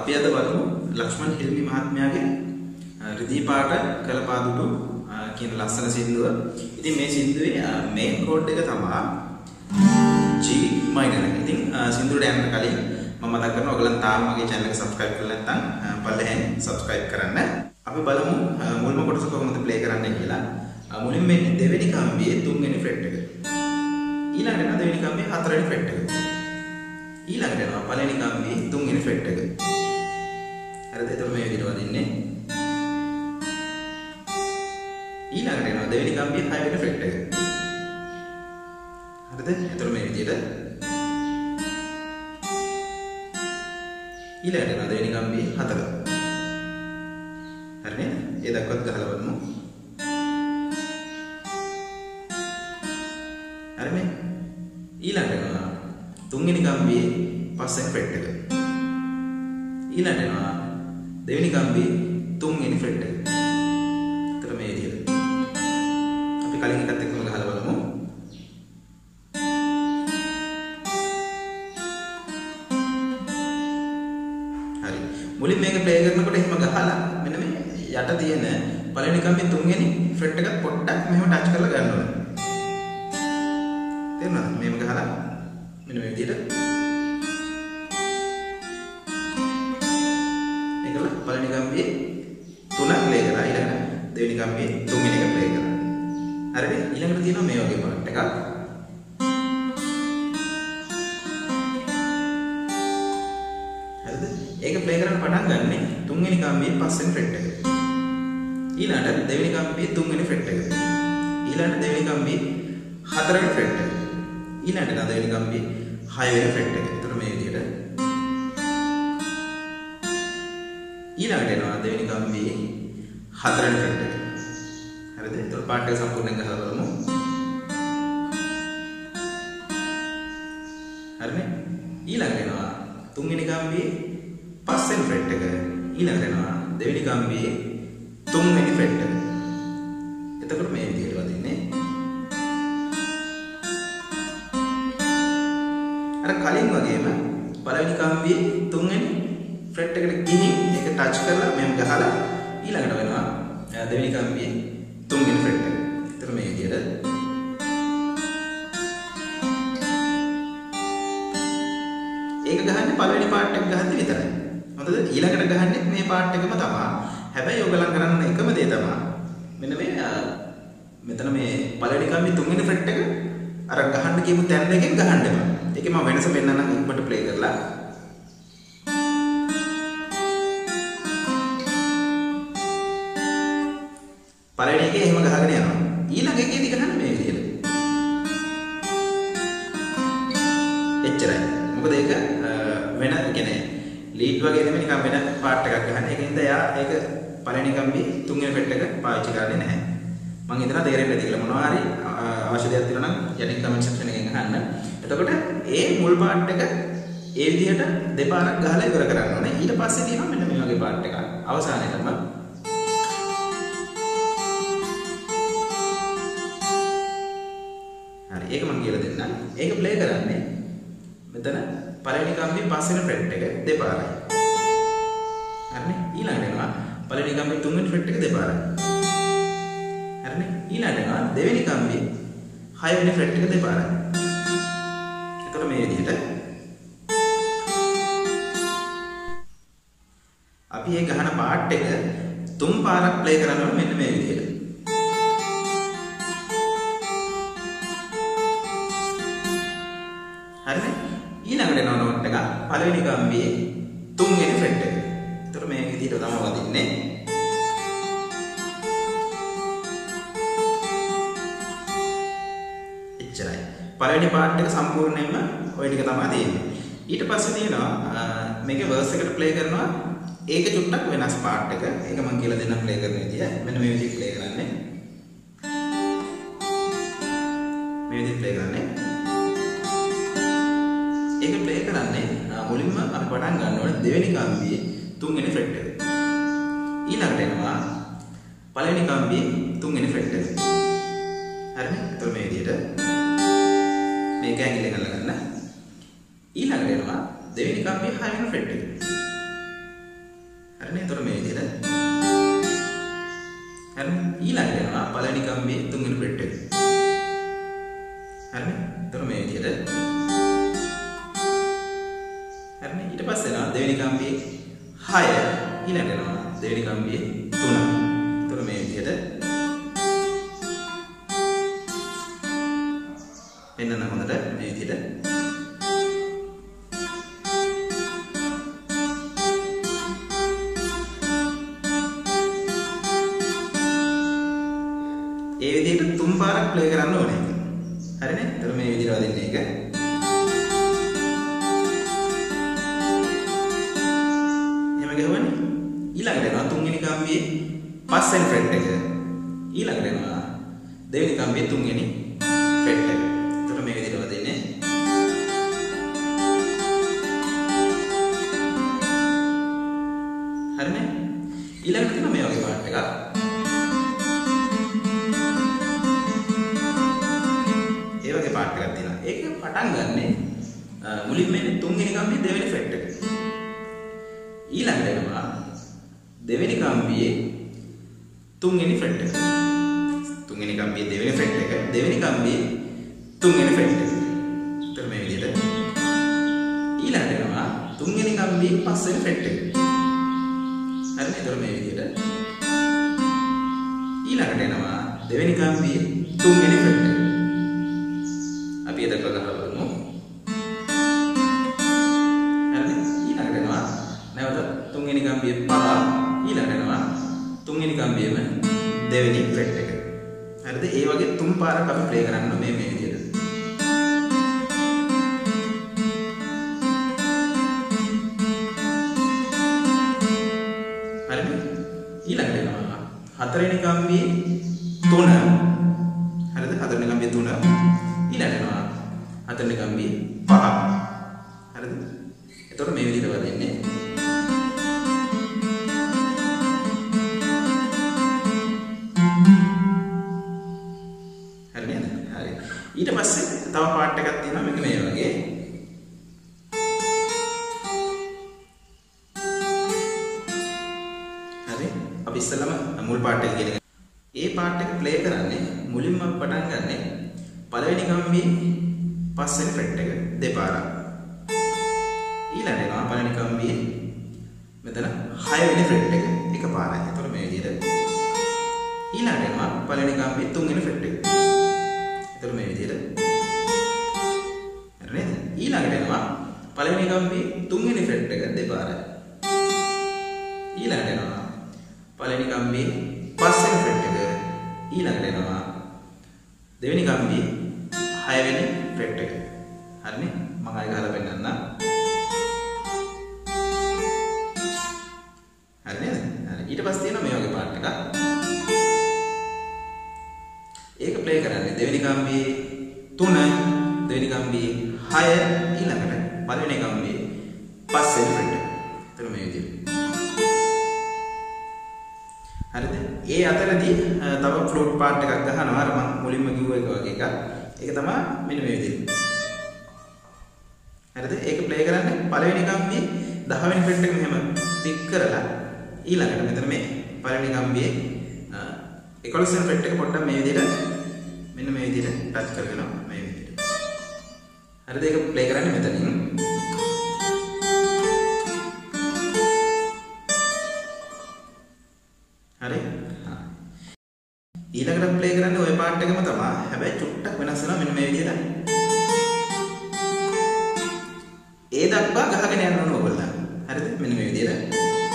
අපි අද බලමු ලක්ෂ්මන් හිල්මි මහත්මයාගේ රිදී පාට කළපාදුටු කියන ලස්සන සින්දුව. ඉතින් මේ සින්දුවේ මේන් කෝඩ් එක තමයි G minor. ඉතින් සින්දුවට යන්න කලින් මම මතක් කරනවා ඔයගලන් තාම මගේ channel එක subscribe කරලා නැත්නම් පල්ලෙහෙන් subscribe කරන්න. අපි බලමු මුල්ම කොටස කොහොමද play කරන්නේ කියලා. මුලින්ම මේ දෙවෙනි කම්බියේ තුන්වෙනි fret එක. ඊළඟට යන දෙවෙනි කම්බියේ හතරවෙනි fret එක. ඊළඟට යනවා පළවෙනි කම්බියේ තුන්වෙනි fret එක. හරිද? එතකොට මේ විදිහට වදින්නේ. ඊළඟට යනවා දෙවෙනි කම්බියේ හයවෙනි fret එක. හරිද? එතකොට මේ විදිහට. ඊළඟට යනවා දෙවෙනි කම්බියේ හතර. හරි නේද? ඒ දක්වත් ගහලා බලමු. හරිනේ? ඊළඟට යනවා තුන්වෙනි කම්බියේ පස්වෙනි fret එක. ඊළඟට යනවා දෙවෙනි කම්බියේ තුන්වෙනි fret එක. ඒතර මේ විදිහට. අපි කලින් එකත් එක්කම ගහලා බලමු. හරි. මුලින් මේක ප්ලේ කරනකොට එහෙම ගහලා මෙන්න මේ යට තියෙන පළවෙනි කම්බියේ තුන්වෙනි fret එකත් පොඩ්ඩක් මෙහෙම ටච් කරලා ගන්න ඕනේ. තේරුණාද? මේක ගහලා මෙන්න මේ විදිහට ඒකල පළවෙනි කම්බියේ තුනක් ප්ලේ කරලා ඊළඟ දෙවෙනි කම්බියේ තුන්වෙනි එක ප්ලේ කරලා. හරිද? ඊළඟට තියෙනවා මේ වගේ පාර්ට් එකක්. හරිද? ඒක ප්ලේ කරන්න පටන් ගන්නෙ තුන්වෙනි කම්බියේ පස්වෙනි fret එක. ඊළඟට දෙවෙනි කම්බියේ තුන්වෙනි fret එක. ඊළඟට දෙවෙනි කම්බියේ හතරවෙනි fret එක. ඊළඟට දෙවෙනි කම්බියේ හයවෙනි fret එක. ඒතර මේ විදිහට. ඊළඟට එනවා දෙවෙනි කම්බියේ හතරවෙනි fret එක. හරිද? ඒතර පාර්ට් එක සම්පූර්ණයෙන් ගහලා බලමු. හරිනේ? ඊළඟට එනවා තුන්වෙනි කම්බියේ පස්වෙනි fret එක. ඊළඟට එනවා දෙවෙනි කම්බියේ තුන්වෙනි fret එක. එතකොට මේ විදිහට වදින්නේ. අර කලින් වගේම පළවෙනි කම්බියේ තුන්වෙනි fret එකට ගිහින් ඒක ටච් කරලා මෙහෙම ගහලා ඊළඟට වෙනවා දෙවෙනි කම්බියේ තුන්වෙනි fret එක. ඒතර මේ විදිහට ඒක ගහන්නේ පළවෙනි පාර්ට් එක ගහද්දි විතරයි. හොඳද? ඊළඟට ගහන්නේ මේ පාර්ට් එකම තමයි. හැබැයි ඔයගලන් කරන්න එකම දේ තමයි මෙන්න මේ මෙතන මේ පළවෙනි කම්බියේ තුන්වෙනි fret එක අර ගහන්න කියපු තැන් දෙකෙන් ගහන්න එපා. ඒකේ මම වෙනස පෙන්නන්නම් ඉක්මනට ප්ලේ කරලා. පළවෙනි එකේ එහෙම ගහගෙන යනවා. ඊළඟ එකේදී ගහන්න මේ විදිහට. එච්චරයි. මොකද ඒක වෙන කියන්නේ ලීඩ් වගේ නෙමෙයි නිකන් වෙන පාර්ට් එකක් ගහන්න. ඒකින්ද එයා ඒක පළවෙනි කම්බියේ තුන්වෙනි fret එක පාවිච්චි කරන්නේ නැහැ. මම හිතනවා තේරෙන්නේ නැති කියලා. මොනවා හරි අවශ්‍ය දෙයක් තියෙනවා නම් යටින් කමෙන්ට් සෙක්ෂන් එකෙන් අහන්න. එතකොට ඒ මුල් පාර්ට් එක ඒ විදිහට දෙපාරක් ගහලා ඉවර කරන්න ඕනේ. ඊට පස්සේ තියෙනවා මෙන්න මේ වගේ පාර්ට් එකක්. අවසානයේටම හරි. ඒක මම කියලා දෙන්නම්. ඒක ප්ලේ කරන්නේ මෙතන පළවෙනි කම්බියේ පස්වෙනි fret එක දෙපාරයි. හරිනේ? ඊළඟට එනවා පළවෙනි කම්බියේ තුන්වෙනි fret එක දෙපාරයි. හරිනේ? ඊළඟට එනවා දෙවෙනි කම්බියේ හයවෙනි fret එක දෙපාරයි. එතකොට මේ විදිහට අපි මේ ගහන පාර්ට් එක තුන් පාරක් ප්ලේ කරනවා මෙන්න මේ විදිහට. හරිනේ? ඊළඟට එනවා නෝට් එක පළවෙනි කම්බියේ තුන්වෙනි fret එක. එතකොට මේ විදිහට තමයි වදින්නේ. එච්චරයි. පළවෙනි පාර්ට් එක සම්පූර්ණයෙන්ම ওই ටික තමයි තියෙන්නේ. ඊට පස්සේ තියෙනවා මේකේ verse එකට ප්ලේ කරනවා ඒක චුට්ටක් වෙනස් පාර්ට් එක. ඒක මම කියලා දෙන්නම් ප්ලේ කරන විදිය. මෙන්න මේ විදිහට ප්ලේ කරන්නේ. මේ විදිහට ප්ලේ කරන්නේ. ඒක ප්ලේ කරන්නේ මුලින්ම අපි පටන් ගන්න ඕනේ දෙවෙනි කම්බියේ තුන්වෙනි fret එක. ඊළඟට එනවා පළවෙනි කම්බියේ තුන්වෙනි fret එක. හරිනේ? එතකොට මේ විදිහට මේක ඇඟිල්ලෙන් අල්ලගන්න. ඊළඟට එනවා දෙවෙනි කම්බියේ හයවෙනි fret එක. හරිනේ. එතකොට මේ විදිහට. හරිනේ. ඊළඟට යනවා පළවෙනි කම්බියේ තුන්වෙනි ෆ්‍රෙට් එක. හරිනේ. එතකොට මේ විදිහට. හරිනේ. ඊට පස්සේ යනවා දෙවෙනි කම්බියේ 6 ඊළඟට යනවා දෙවෙනි කම්බියේ 3. එතකොට මේ විදිහට පෙන්නන හොඳට මේ විදිහට ඒ විදිහට තුන් පාරක් ප්ලේ කරන්න ඕනේ. හරිනේ? එතකොට මේ විදිහට වදින්න එක. එහෙම ගහවනේ. ඊළඟට යනවා තුන්වෙනි කම්බියේ පස්වෙනි ෆ්‍රෙට් එක. ඊළඟට යනවා දෙවෙනි කම්බියේ තුන්වෙනි ෆ්‍රෙට් එක. එතකොට මේ විදිහට වදින්නේ. හරිනේ? ඊළඟට තියෙනවා මේ වගේ පාර්ට් එකක්. පාර්ට් එකක් තියෙනවා. ඒක පටන් ගන්නෙ මුලින්ම එන්නේ තුන්වෙනි කම්බියේ දෙවෙනි ෆ්‍රෙට් එක. ඊළඟට එනවා දෙවෙනි කම්බියේ තුන්වෙනි ෆ්‍රෙට් එක. තුන්වෙනි කම්බියේ දෙවෙනි ෆ්‍රෙට් එක, දෙවෙනි කම්බියේ තුන්වෙනි ෆ්‍රෙට් එක. ඒතර මේ විදිහට. ඊළඟට එනවා තුන්වෙනි කම්බියේ පස්වෙනි ෆ්‍රෙට් එක. හරිනේ? ඒතර මේ විදිහට. ඊළඟට එනවා දෙවෙනි කම්බියේ තුන්වෙනි ෆ්‍රෙට් එක. අපි ඒක කරලා බලමු. හරිද? ඊළඟට එනවා නැවත තුන්වෙනි කම්බියේ 5 ඊළඟට එනවා තුන්වෙනි කම්බියේම දෙවෙනි ෆ්‍රෙට් එක. හරිද? ඒ වගේ තුන් පාරක් අපි ප්ලේ කරන්න මේ විදිහට. හරිද? ඊළඟට එනවා හතරවෙනි කම්බියේ 3. හරිද? හතරවෙනි කම්බියේ 3 ඊළඟට එනවා හතරවෙනි කම්බියේ 5. හරිද? එතකොට මේ විදිහට වදින්නේ. හරි නේද? හරි. ඊට පස්සේ තව පාර්ට් එකක් තියෙනවා මෙන්න මේ වගේ. හරි. අපි ඉස්සෙල්ලාම මුල් පාර්ට් එක කියන ඒ පාර්ට් එක ප්ලේ කරන්නේ මුලින්ම පටන් ගන්නේ පළවෙනි කම්බියේ පස්වෙනි ෆ්‍රෙට් එක දෙපාරක්. ඊළඟට එනවා පළවෙනි කම්බියේ මෙතන 6 වෙනි ෆ්‍රෙට් එක එකපාරයි. එතකොට මේ විදිහට. ඊළඟට එනවා පළවෙනි කම්බියේ තුන්වෙනි ෆ්‍රෙට් එක. එතකොට මේ විදිහට. හරි නේද? ඊළඟට එනවා පළවෙනි කම්බියේ තුන්වෙනි ෆ්‍රෙට් එක දෙපාරයි. ඊළඟට එනවා පළවෙනි කම්බියේ පස්වෙනි ෆ්‍රෙට් එක. ඊළඟට එනවා දෙවෙනි කම්බියේ 6 වෙනි ෆ්‍රෙට් එක. හරිනේ? මම ආයෙ ගහලා පෙන්නන්නම්. හරි නේද? හරි. ඊට පස්සේ තියෙනවා මේ වගේ පාර්ට් එකක්. ඒක ප්ලේ කරන්නේ දෙවෙනි කම්බියේ 3, දෙවෙනි කම්බියේ 6 ඊළඟට පළවෙනි කම්බියේ පස්වෙනි ෆ්‍රෙට් එක. එතන මේ විදිහට. හරිද? ඒ අතරදී තව ෆ්ලූට් පාර්ට් එකක් ගහනවා අර මම මුලින්ම කිව්ව එක වගේ එකක්. ඒක තමයි මෙන්න මේ විදිහට. හරිද? ඒක ප්ලේ කරන්නේ පළවෙනි කම්බියේ 10 වෙනි ෆ්‍රෙට් එක මෙහෙම පික් කරලා ඊළඟට මෙතන මේ පළවෙනි කම්බියේ 11 වෙනි ෆ්‍රෙට් එක පොඩ්ඩක් මේ විදිහට මෙන්න මේ විදිහට ටච් කරගෙන මේ විදිහට. හරිද? ඒක ප්ලේ කරන්නේ මෙතනින්. හරි? ඊළඟට ප්ලේ කරන්නේ ওই පාර්ට් එකම තමයි. හැබැයි චුට්ටක් වෙනස් වෙනවා මෙන්න මේ විදිහට. ඒ දක්වා ගහගෙන යන්න ඕන ඔයගොල්ලෝ. හරිද? මෙන්න මේ විදිහට.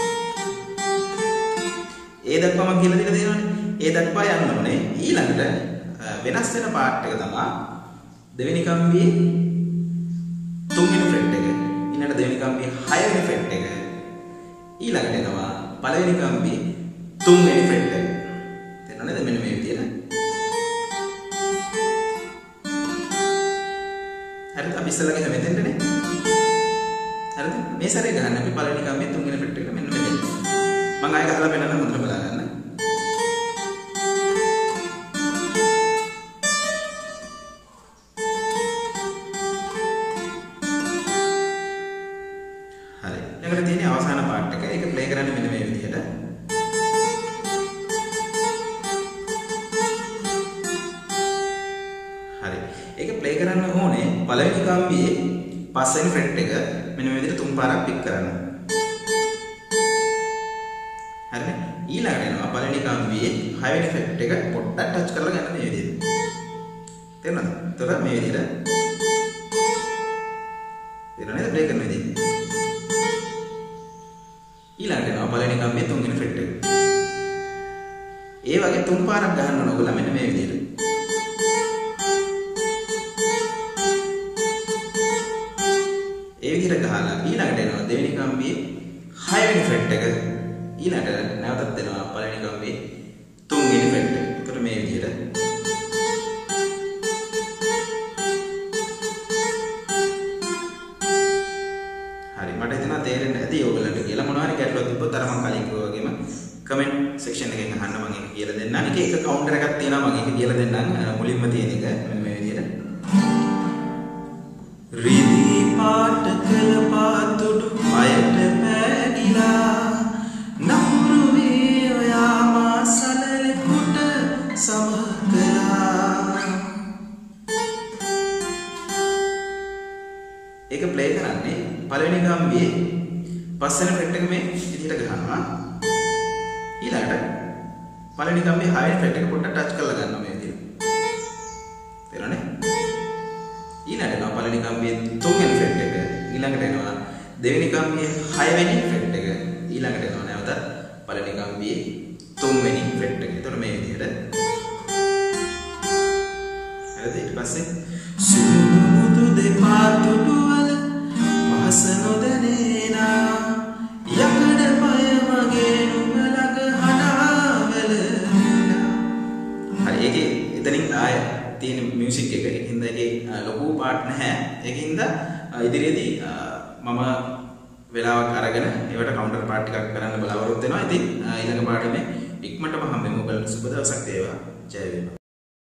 ඒ දක්වා මම කියලා දීලා තියෙනවානේ. ඒ දක්වා යන්න ඕනේ. ඊළඟට වෙනස් වෙන පාර්ට් එක තමයි දෙවෙනි කම්බියේ තුන්වෙනි ෆ්‍රෙට් එක. ඊළඟට දෙවෙනි කම්බියේ 6 වෙනි ෆ්‍රෙට් එක. ඊළඟට එනවා පළවෙනි කම්බියේ තුන්වෙනි ෆ්‍රෙට් එක. තේරෙනවද? මෙන්න මේ විදිහට. හරිද? අපි ඉස්සෙල්ලා ගිහ මෙතෙන්ටනේ. හරිද? මේ සැරේ ගහන්න අපි පළවෙනි කම්බියේ තුන්වෙනි ෆ්‍රෙට් එකට මෙන්න මෙතෙන්. මම ආයෙ ගහලා පෙන්නන්න හොඳට බලා ගන්න. හරි. ඊළඟට තියෙන්නේ අවසාන පාර්ට් එක. ඒක ප්ලේ කරන්නේ මෙන්න මේ විදිහට. ඒක ප්ලේ කරන්න ඕනේ පළවෙනි කම්බියේ පස්වෙනි ෆ්‍රෙට් එක මෙන්න මේ විදිහට තුන් පාරක් පික් කරන්න. හරිනේ. ඊළඟට එනවා පළවෙනි කම්බියේ හයවෙනි ෆ්‍රෙට් එක පොඩ්ඩක් ටච් කරලා ගන්න මේ විදිහට. තේරුණාද? එතකොට මේ විදිහට තේරුණාද ප්ලේ කරන විදිහ. ඊළඟට එනවා පළවෙනි කම්බියේ තුන්වෙනි ෆ්‍රෙට් එක. ඒ වගේ තුන් පාරක් ගහන්න ඕන ඔයගොල්ලෝ මෙන්න මේ විදිහට. ඒ විදිහට ගහලා ඊළඟට එනවා දෙවෙනි කම්බියේ හයවෙනි ෆ්‍රෙට් එක. ඊළඟට නැවතත් එනවා පළවෙනි කම්බියේ තුන්වෙනි ෆ්‍රෙට් එක. ඒකට මේ විදිහට හරි මට හිතෙනවා තේරෙන්න ඇති ඔයගොල්ලන්ට කියලා. මොනවා හරි ගැටලුවක් තිබ්බොත් අර මම කලින් කිව්වා වගේම කමෙන්ට් සෙක්ෂන් එකෙන් අහන්න මම ඒක කියලා දෙන්නම්. එක කවුන්ටර් එකක් තියෙනවා මම ඒක කියලා දෙන්නම්. මුලින්ම තියෙන එක මෙන්න මේ විදිහට. රිදී පාට කළ පාතුඩු අයට පෑගිලා නපුරු වේ ඔයා මා සලලෙකුට සම කළා. ඒක ප්ලේ කරන්නේ පළවෙනි කම්බියේ පස්වෙනි ෆ්‍රෙට් එක මේ විදිහට ගහනවා. ඊළඟට පළවෙනි කම්බියේ හයවෙනි ෆ්‍රෙට් එක පොඩ්ඩක් ටච් කරලා ගන්නවා මේ විදිහට. තේරුණානේ? ඊළඟට එනවා පළවෙනි කම්බියේ තුන්වෙනි ෆ්‍රෙට් එක. ඊළඟට එනවා දෙවෙනි කම්බියේ හයවෙනි ෆ්‍රෙට් එක. ඊළඟට එනවා නැවත පළවෙනි කම්බියේ තුන්වෙනි ෆ්‍රෙට් එක. එතකොට මේ විදිහට. හරිද? ඊට පස්සේ සුමුදු දෙපා තුඩු වල පහස නොදැනේනා යකඩ පය වගේ නුඹලක හඩාවල. හරි ඒකේ එතනින් ආය තියෙන මියුසික් එක ඒකින්ද ඒකේ ලොකු පාට් නැහැ. ඒකින්ද ඉදිරියේදී මම වෙලාවක් අරගෙන ඒවට කවුන්ටර් පාට් ටිකක් කරන්න බලාපොරොත්තු වෙනවා. ඉතින් ඊළඟ පාඩමේ ඉක්මනටම හම්බෙමු. ඔයගලන්ට සුබ දවසක් වේවා. ජය වේවා.